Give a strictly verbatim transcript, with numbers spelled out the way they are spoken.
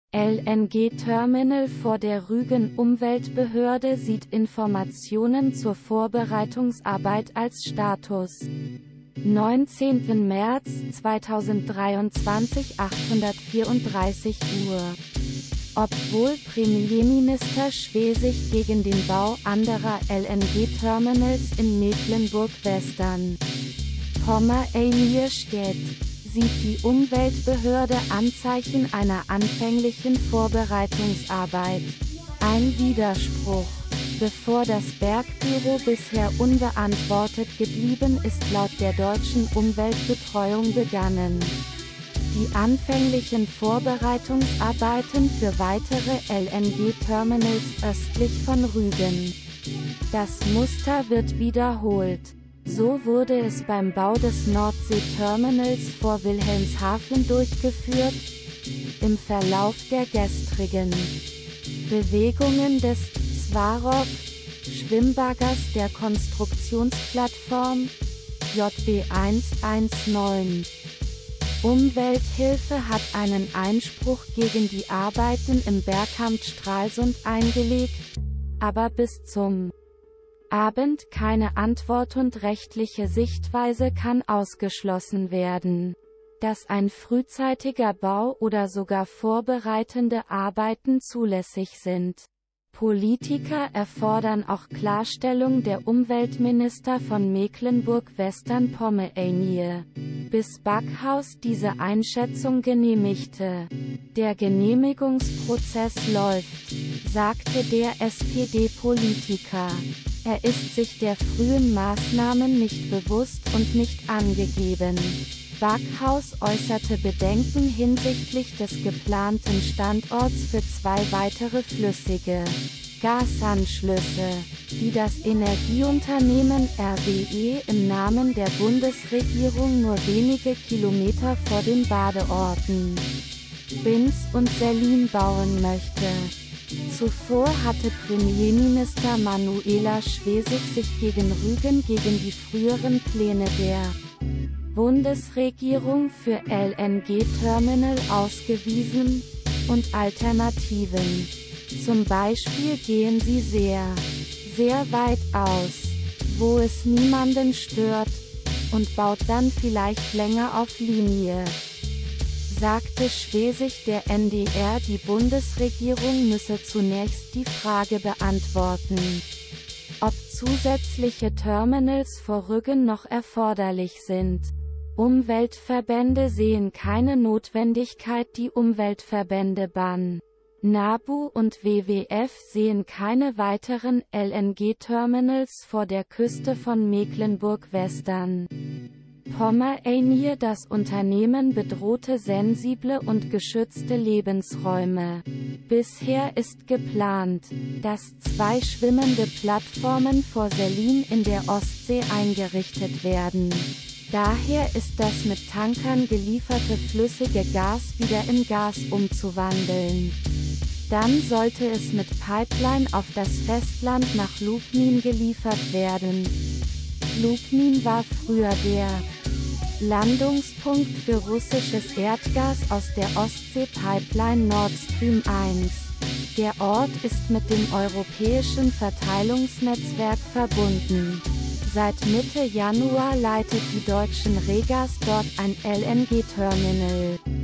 L N G-Terminal vor der Rügen-Umweltbehörde sieht Informationen zur Vorbereitungsarbeit als Status. neunzehnten März zweitausenddreiundzwanzig achthundertvierunddreißig Uhr. Obwohl Premierminister Schwesig gegen den Bau anderer L N G-Terminals in Mecklenburg-Western-Pommern steht, sieht die Umweltbehörde Anzeichen einer anfänglichen Vorbereitungsarbeit. Ein Widerspruch. Bevor das Bergbüro bisher unbeantwortet geblieben ist, laut der deutschen Umweltbetreuung begannen die anfänglichen Vorbereitungsarbeiten für weitere L N G-Terminals östlich von Rügen. Das Muster wird wiederholt. So wurde es beim Bau des Nordsee-Terminals vor Wilhelmshaven durchgeführt. Im Verlauf der gestrigen Bewegungen des Swarow-Schwimmbaggers der Konstruktionsplattform J B hundertneunzehn Umwelthilfe hat einen Einspruch gegen die Arbeiten im Bergkamp Stralsund eingelegt, aber bis zum Abend keine Antwort und rechtliche Sichtweise kann ausgeschlossen werden, dass ein frühzeitiger Bau oder sogar vorbereitende Arbeiten zulässig sind. Politiker erfordern auch Klarstellung der Umweltminister von Mecklenburg-Western-Pommern, bis Backhaus diese Einschätzung genehmigte. Der Genehmigungsprozess läuft, sagte der S P D-Politiker. Er ist sich der frühen Maßnahmen nicht bewusst und nicht angegeben. Backhaus äußerte Bedenken hinsichtlich des geplanten Standorts für zwei weitere flüssige Gasanschlüsse, die das Energieunternehmen R W E im Namen der Bundesregierung nur wenige Kilometer vor den Badeorten Binz und Sellin bauen möchte. Zuvor hatte Premierminister Manuela Schwesig sich gegen Rügen gegen die früheren Pläne der Bundesregierung für L N G-Terminal ausgewiesen, und Alternativen. Zum Beispiel gehen sie sehr, sehr weit aus, wo es niemanden stört, und baut dann vielleicht länger auf Linie. Sagte Schwesig der N D R, die Bundesregierung müsse zunächst die Frage beantworten, ob zusätzliche Terminals vor Rügen noch erforderlich sind. Umweltverbände sehen keine Notwendigkeit. Die Umweltverbände B A N, NABU und W W F sehen keine weiteren L N G-Terminals vor der Küste von Mecklenburg-Western-Pommern. Das Unternehmen bedrohte sensible und geschützte Lebensräume. Bisher ist geplant, dass zwei schwimmende Plattformen vor Sellin in der Ostsee eingerichtet werden. Daher ist das mit Tankern gelieferte flüssige Gas wieder in Gas umzuwandeln. Dann sollte es mit Pipeline auf das Festland nach Lubmin geliefert werden. Lubmin war früher der Landungspunkt für russisches Erdgas aus der Ostsee-Pipeline Nord Stream eins. Der Ort ist mit dem europäischen Verteilungsnetzwerk verbunden. Seit Mitte Januar leitet die Deutschen Regas dort ein L N G-Terminal.